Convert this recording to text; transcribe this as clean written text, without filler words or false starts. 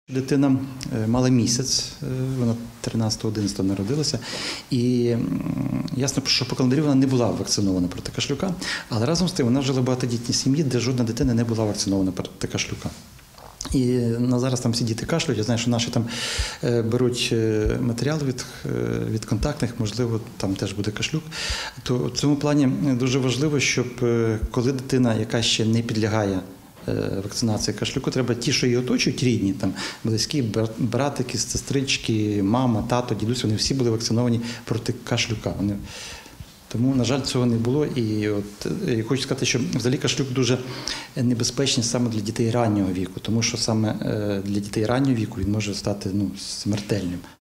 Дитина мала місяць, вона 13-11 народилася, і ясно, що по календарю вона не була вакцинована проти кашлюка, але разом з тим вона жила в багатодітній сім'ї, де жодна дитина не була вакцинована проти кашлюка. І на зараз там всі діти кашлюють, я знаю, що наші там беруть матеріали від контактних, можливо, там теж буде кашлюк. То в цьому плані дуже важливо, щоб коли дитина, яка ще не підлягає вакцинації кашлюку, треба ті, що її оточують, рідні, там, близькі, братики, сестрички, мама, тато, дідусь, вони всі були вакциновані проти кашлюка. Тому, на жаль, цього не було. І хочу сказати, що взагалі кашлюк дуже небезпечний саме для дітей раннього віку, тому що саме для дітей раннього віку він може стати смертельним.